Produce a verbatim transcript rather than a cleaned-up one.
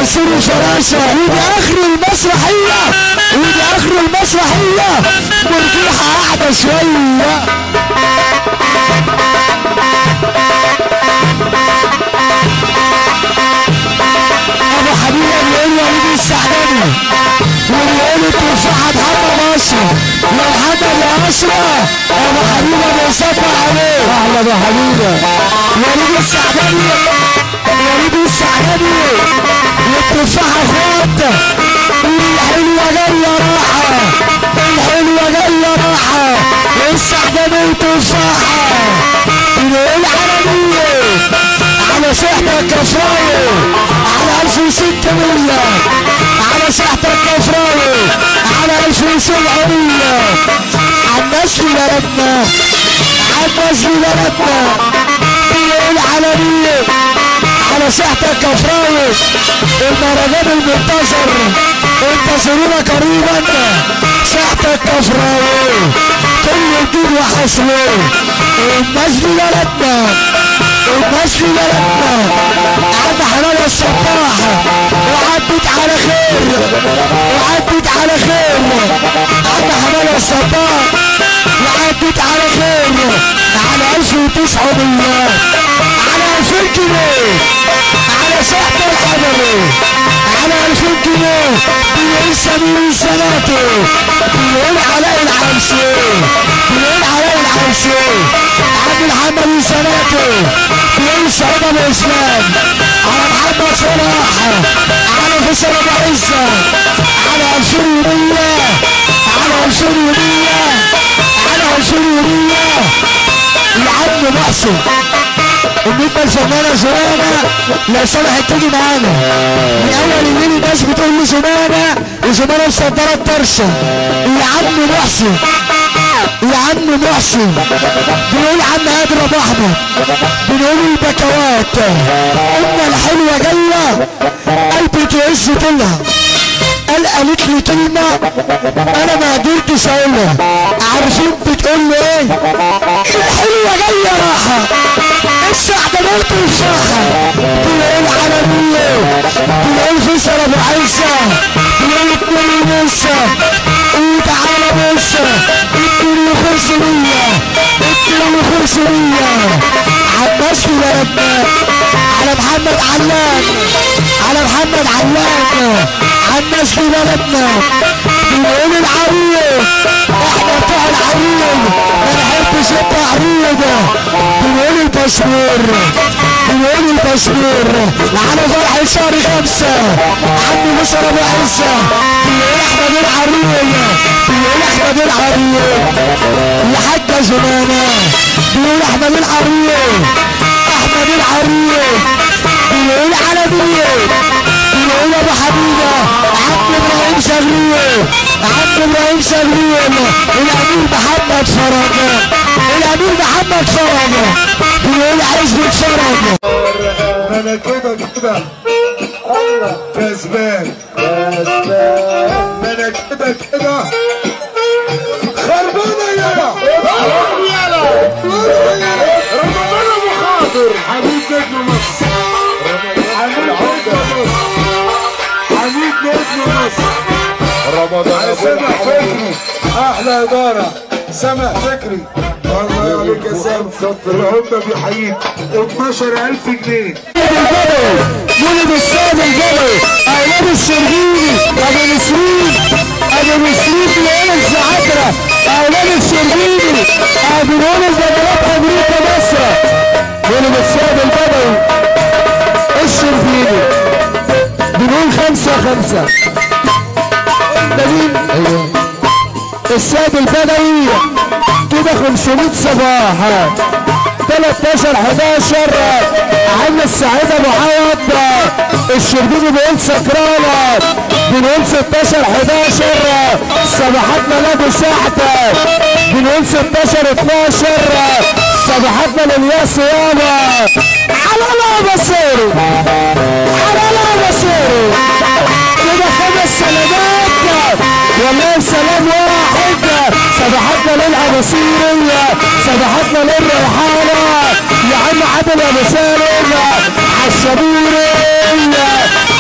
سوري فراشة. ودي اخر المسرحية، ودي اخر المسرحية. مرجيحة قاعدة شوية. ابو حبيبة بيقول وليد السعداني وبيقول التفاحة محمد اشرف. يا محمد يا اشرف ابو حبيبة بيصفى عليه. احلى ابو حبيبة وليد السعداني، وليد السعداني والتفاحة اخوات. الحلوة جاية راحة، الحلوة جاية راحة. السعداني وتفاحة بنقول عالمية على ساحة الكفراوي على ألف وستمية، على ساحة الكفراوي على ألف وسبعمية. عالناس في بلدنا، عالناس في بلدنا بنقول عالمية على ساحة الكفراوي. المهرجان المنتظر انتظرونا قريبا ساحة الكفراوي. كل جديد وحصله. الناس في بلدنا، الناس في بلدنا. عم حماد الصباح وعدت على خير، وعدت على خير. عم حماد الصباح وعدت على خير على ألف وتسعمية، على ألفين جنيه، على ساحة الحضري على ألفين جنيه. بيقول سمير سناته، بيقول علاء العرسي، بيقول علاء العرسي. عبد الحمد سناته بيقول سعيد ابو اسلام، على محمد صلاح، على فيصل ابو عزه، على ألفين ومية، على ألفين ومية، على ألفين ومية. العم محسن النجمة الفنانة زمانة لو سمحت تيجي معانا. من أول الليل الناس بتقول لي زمانة، وزمانة مصدرة الطرشة. العم محسن، العم محسن بنقول عم قادر ابو احمد، بنقول البكوات. قلنا الحلوة جاية قلبي تعز طولها. قال قالت لي كلمة انا ما قدرتش اقولها. عارفين بتقول لي ايه؟ الحلوة جاية راحة، السعدة موت وفاحة. بنقول عالمية، بنقول فيصل ابو عزة، بنقول اتنين ونصة. وتعالى بص اتنين وخمسمية، اتنين وخمسمية. عباس في بلدنا، على محمد علام، على محمد علام. عالناس في بلدنا بنقول العريض، احنا بتوع العريض ما نحبش التعريض. بنقول الباسبور، بنقول الباسبور. على فرح شهر خمسة عم مصر ابو عزة. بنقول احمد العريض، بنقول احمد العريض. الحاجة زمانة بنقول احمد العريض، احمد العريض. بنقول عالمية، بنقول ابو حبيبة عم ابراهيم شغليل، عم ابراهيم شغليل. الامير محمد فرج، الامير محمد فرج. بنقول عزبة فرج. انا كده كده كسبان، كسبان. انا كده كده خربانه يلا، يلا رمضان ابو خاطر. حبيب نجم مصر، حبيب نجم مصر، حبيب نجم مصر. رمضان سامح فكري احلى اداره. سامح فكري الله عليك يا سامح. العمده بيحييك اتناشر ألف جنيه. مولد السيد الجبلي، اولاد الشربيني، ابو نسرين، ابو نسرين بيقول الزعتره، اولاد الشربيني، ابو نقول البدلات امريكا مصر. مولد السيد الجبلي الشربيني بنقول خمسة خمسة. ده مين؟ ايوه السيد البدوي كده خمسمية صباح. تلتاشر حداشر عم السعيد ابو عوض الشربيني بيقول سكرانة. بنقول ستاشر حداشر صباحاتنا لابو سعد. بنقول ستاشر اتناشر صباحاتنا للياس يابا. على الله بصيري، على الله بصيري. كده خمس سلامات والله سلام واحد. صباحاتنا للعباسيرية، صباحاتنا للريحانة. يا عم عادل يا مسالم عالشبورية.